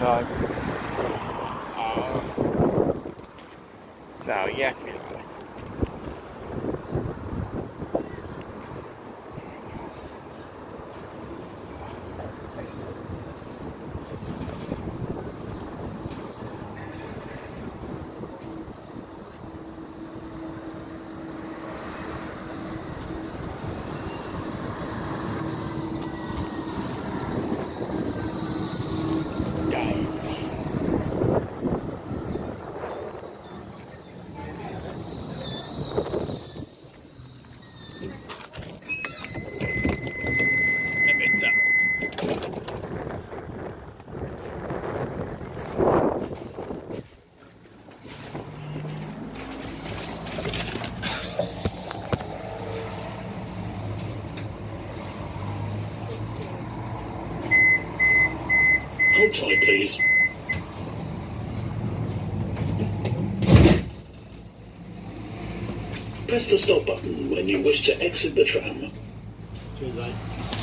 No. No, yeah. Hold tight, please. Press the stop button when you wish to exit the tram. Cheers, mate.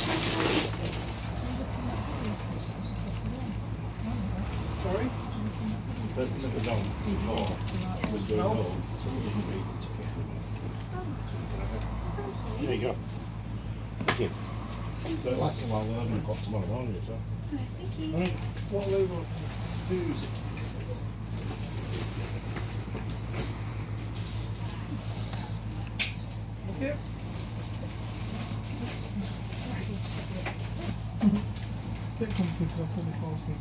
Sorry? The person that was on before was doing all. Somebody didn't read the ticket. There you go. Thank you. Don't like it while 11 o'clock tomorrow morning, so. Thank you. Right, what level? Who's it? Yeah. Bit comfy because I probably fall asleep.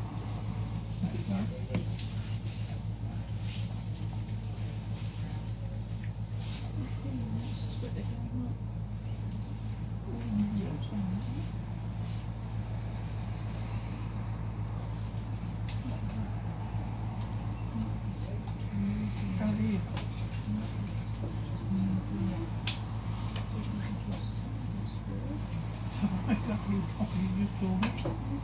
How are you? Exactly what you just told me.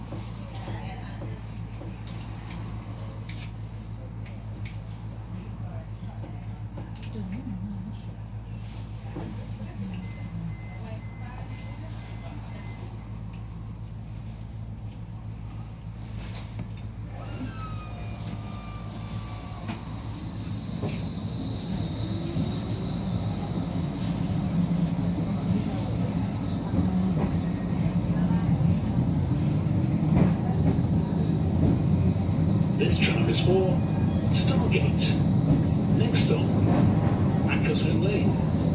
This tram is for Stargate. Next stop, Ackerson Lane.